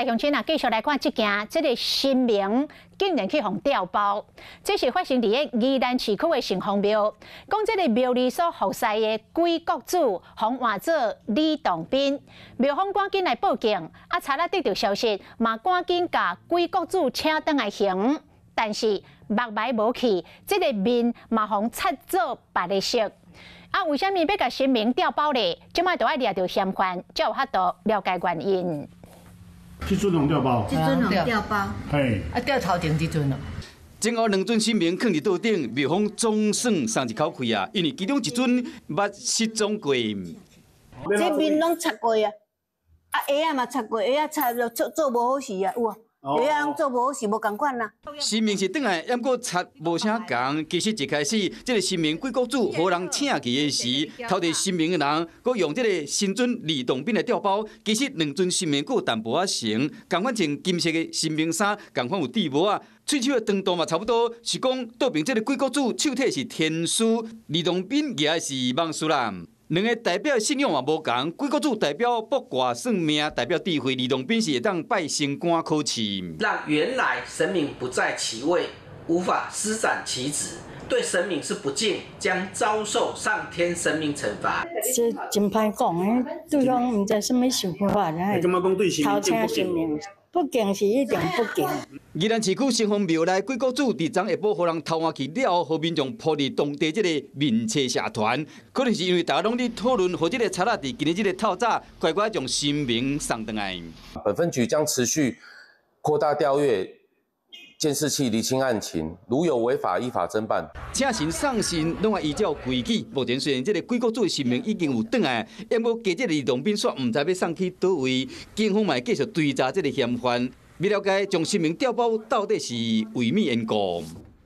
乡亲啊，继续来看这件，这个神明竟然去互调包。这是发生伫个宜兰市区的城隍庙，讲这个庙里所服侍的鬼国主，互换做李洞宾。庙方赶紧来报警，查了得到消息，嘛赶紧甲鬼国主请倒来刑。但是目埋无去，这个面嘛互擦做别个色。为什么要甲神明调包咧？即摆就要掠到嫌犯，才有法度了解原因。 即阵互调包， 即阵互调包， 嘿， 调头前即阵咯。 前后两尊神明放伫桌顶，庙方总算松一口气啊，因为其中一尊捌失踪过。 这面拢擦过啊，鞋啊嘛擦过，鞋啊擦了做无好事啊，有啊。 鞋啊，做无好事，无共款啦。 神明是转来，抑过擦无啥共。其实一开始，这个神明鬼国主互人请去的时，偷摕神明的人，佮用这个神尊李洞宾来调包。其实两尊神明佮有淡薄仔像，共款穿金色的神明衫，共款有戴帽啊，喙手的长度嘛差不多。是讲倒边这个鬼国主手体是天书，李洞宾也是莽书人。 两个代表信仰嘛无同，鬼国主代表卜卦算命，代表智慧；李洞宾是会当拜神官考试。 让原来神明不在其位，无法施展其职，对神明是不敬，将遭受上天神明惩罚。 这真歹讲诶，对方毋知什么想法，然后偷请神明。 不敬是一定不敬。 宜兰市区城隍庙内鬼国主伫昨下晡，互人偷换去了，互民众扑入当地这个面车社团，可能是因为大家拢伫讨论，和这个贼仔伫今日这个透早乖乖将神明送回来。 本分局将持续扩大调阅监视器，厘清案情，如有违法，依法侦办。 请神送神，拢要依照规矩。目前虽然这个鬼国主的神明已经有转来，抑过加这个李洞宾煞唔知要送去倒位，警方嘛继续追查这个嫌犯，要了解将神明调包到底是为咩缘故。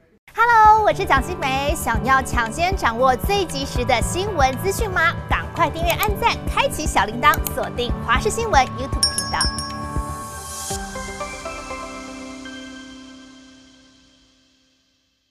Hello， 我是蒋欣梅。想要抢先掌握最及时的新闻资讯吗？赶快订阅、按赞、开启小铃铛，锁定华视新闻 YouTube 频道。